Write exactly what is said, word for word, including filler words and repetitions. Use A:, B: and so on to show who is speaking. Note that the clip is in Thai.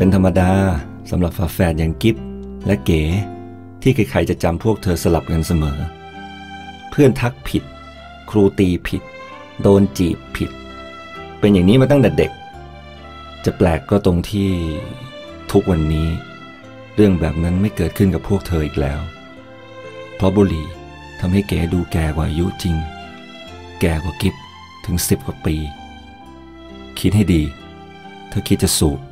A: เป็นธรรมดาสำหรับฝาแฝดอย่างกิฟและเก๋ที่ใครๆจะจำพวกเธอสลับกันเสมอเพื่อนทักผิดครูตีผิดโดนจีบผิดเป็นอย่างนี้มาตั้งแต่เด็กจะแปลกก็ตรงที่ทุกวันนี้เรื่องแบบนั้นไม่เกิดขึ้นกับพวกเธออีกแล้วเพราะบุหรี่ทำให้เก๋ดูแก่กว่าอายุจริงแก่กว่ากิฟถึงสิบกว่าปีคิดให้ดีถ้าคิดจะสูบ